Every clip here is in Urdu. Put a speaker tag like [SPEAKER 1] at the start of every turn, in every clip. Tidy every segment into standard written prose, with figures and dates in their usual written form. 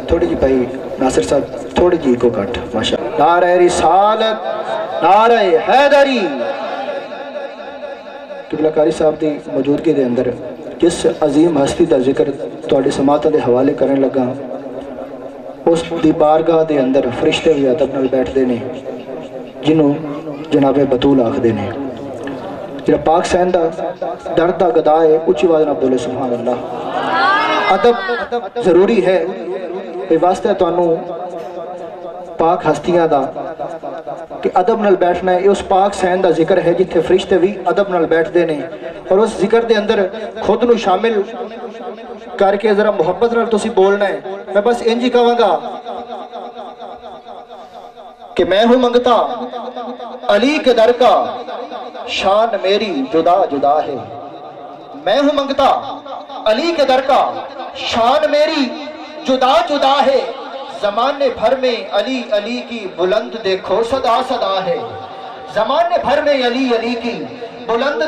[SPEAKER 1] تھوڑی جی بھائی ناصر صاحب تھوڑی جی کو کٹ ماشاء اللہ. نعرہ رسالت، نعرہ حیدری. قبلہ قاری صاحب دی موجودگی دے اندر جس عظیم ہستی دا ذکر تواڈے سماعتاں دے حوالے کرن لگا، اس دی بارگاہ دے اندر فرشتے بھی ادب نال بیٹھدے نے جنوں جناب بطول آکھدے نے. جڑا پاک سین دا درد دا گدا ہے اونچی آواز نال بولے سبحان اللہ. ادب ضروری ہے، اے واسطے تانوں پاک ہستیاں دا کہ ادب نال بیٹھنا ہے. یہ اس پاک سین دا ذکر ہے جتھے فرشتے بھی ادب نال بیٹھدے نے، اور اس ذکر دے اندر خود نو شامل کر کے ذرا محبت نال تسی بولنا ہے. میں بس انج ہی کہاں گا کہ میں ہوں منگتا علی کے در کا، شان میری جدا جدا ہے. میں ہوں منگتا علی کے در کا، شان میری جدا جدا ہے. زمانے بھر میں علی علی کی بلند دیکھو صدا صدا ہے. زمانے بھر میں علی علی کی بلند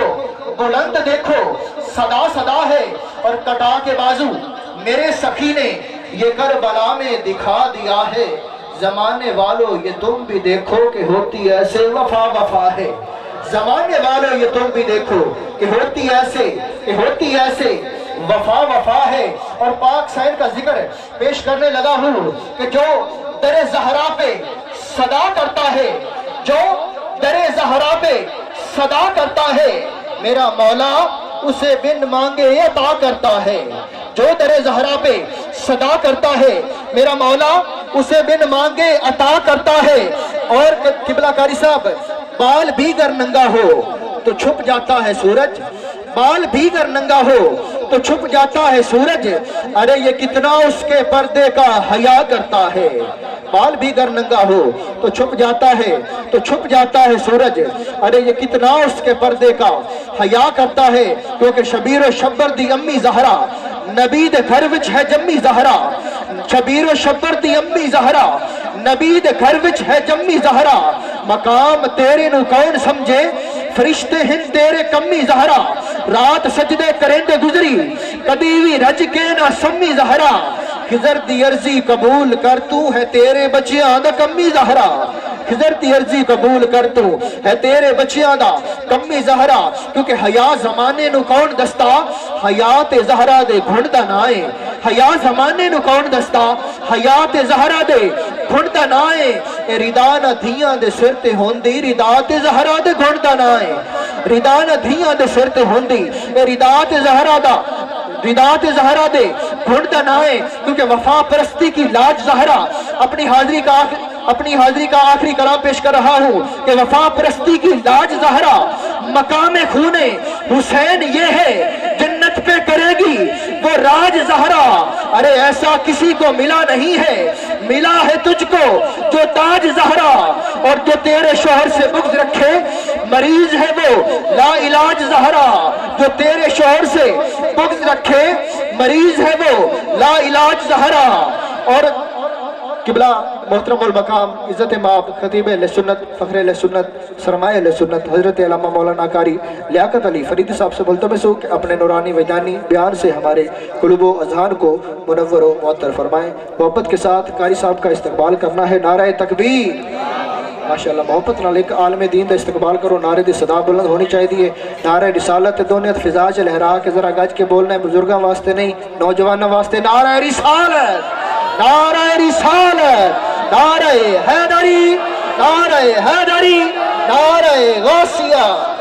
[SPEAKER 1] دیکھو صدا صدا ہے. اور کٹا کے بازو میرے سخی نے یہ کربلا میں دکھا دیا ہے. زمانے والو یہ تم بھی دیکھو کہ ہوتی ایسے وفا وفا ہے. زمانے والو یہ تم بھی دیکھو کہ ہوتی ایسے وفا وفا ہے. اور پاک سین کا ذکر پیش کرنے لگا ہوں کہ جو در زہرا پہ صدا کرتا ہے، جو در زہرا پہ صدا کرتا ہے، میرا مولا اسے بن مانگے عطا کرتا ہے. جو در زہرا پہ صدا کرتا ہے، میرا مولا اسے بن مانگے عطا کرتا ہے. اور قبلہ قاری صاحب، بال بھی گر ننگا ہو تو چھپ جاتا ہے سورج، بال بھی گر ننگا ہو تو چھپ جاتا ہے سورج. ارے یہ کتنا اس کے پردے کا حیا کرتا ہے. بال بھی گر ننگا ہو تو چھپ جاتا ہے سورج. ارے یہ کتنا اس کے پردے کا حیا کرتا ہے. کیونکہ شبیر و شبر دی امی زہرا نبی دے گھر وچ ہے جمی زہرا. شبیر و شبر دی امی زہرا نبی دے گھر وچ ہے جمی زہرا. مقام تیرے نو کون سمجھے، فرشتے ہیں تیرے کمی زہرا. رات سجدے کرندے گزری کبھی بھی رج کے نہ سمی زہرا. خضر دی عرضی قبول کر تو ہے تیرے بچیاں دا کمی زہرا. خضر دی عرضی قبول کر تو ہے تیرے بچیاں دا کمی زہرا. کیونکہ حیا زمانے نو کون دستا، حیات زہرا دے گھنڈا نائے. حیا زمانے نو کون دستا، حیات زہرا دے گھنڈا نائے. اے ردان دھیاں دے سر تے ہوندی ردات زہرا دے گھنڈا نائے. ردان دھیاں دے سر تے ہوندی اے ردات زہرا دے گھنڈا نائے. کیونکہ وفا پرستی کی لاج زہرا. اپنی حاضری کا آخری کلام پیش کر رہا ہوں کہ وفا پرستی کی لاج زہرا. مقام خونے حسین یہ ہے جنت پہ کرے گی وہ راج زہرا. ارے ایسا کسی کو ملا نہیں ہے، ملا ہے تجھ کو جو تاج زہرا. اور جو تیرے شوہر سے بغض رکھے مریض ہے وہ لا علاج زہرا. جو تیرے شوہر سے بغض رکھے مریض ہے وہ لا علاج زہرا. اور قبلہ محترم المقام عزت مآب خطیب اہل سنت فخر اہل سنت سرمایہ اہل سنت حضرت علامہ مولانا قاری لیاقت علی فریدی صاحب سے ملتمس ہو کہ اپنے نورانی وجدانی بیان سے ہمارے قلوب و اذہان کو منور و معطر فرمائیں. محبت کے ساتھ قاری صاحب کا استقبال کرنا ہے. نعرہ تکبیر. ماشاءاللہ محبت نال ایک عالم دین دا استقبال کرو. نعرے دی صدا بلند ہونی چاہیے. نعرہ رسالت دونیت فضا چ لہرا کے ذرا گج کے بولنا ہے. بزرگاں واسطے نہیں، نوجوانوں واسطے. نعرہ رسالت، نعرہ رسالت، نعرہ حیدری، نعرہ حیدری، نعرہ غوثیہ.